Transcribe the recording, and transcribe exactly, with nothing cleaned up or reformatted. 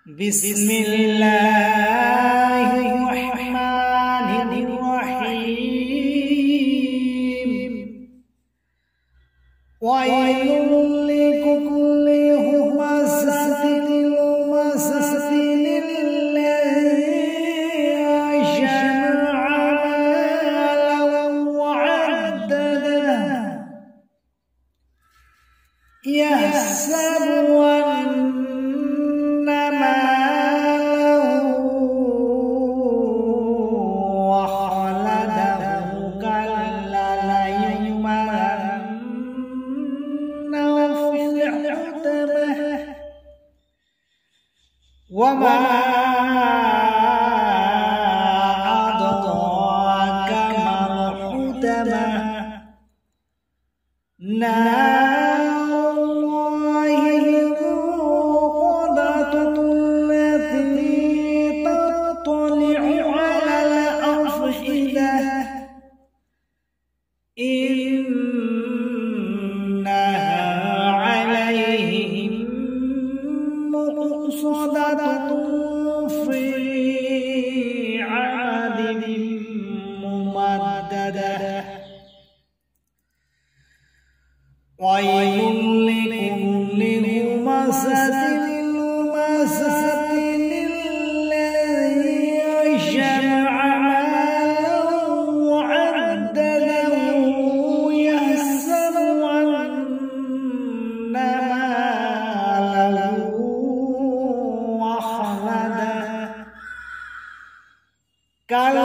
بسم الله الرحمن الرحيم. ويل لكل همزة لمزة الذي جمع مالا وعدده يحسب أن ماله أخلده كلا ليملأن في الحطمة وما أدراك ما الحطمة نار الله الموقدة التي تطلع على الأفئدة إنها عليهم مؤصدة في عاد ممددة. ويل لكل همزة لمزة الذي جمع مالا وعدده يحسب أن ماله أخلده كلا